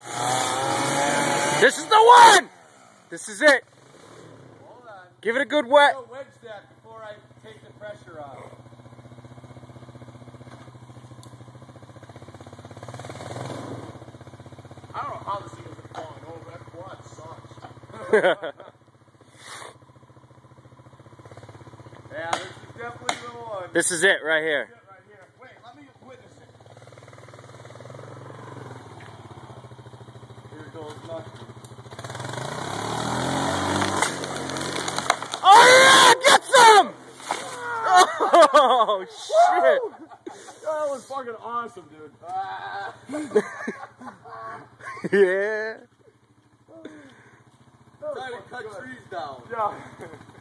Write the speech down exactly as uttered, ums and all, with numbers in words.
This is the one! This is it. Hold on. Give it a good wet. I'll wedge that before I take the pressure off. I don't know how this thing isn't falling over. That quad sucks. Yeah, this is definitely the one. This is it right here. Right here. Wait, let me witness it. Here goes nothing. Oh yeah! Get some! Oh shit! That was fucking awesome, dude. Ah. Yeah. Trying to cut trees down. Yeah.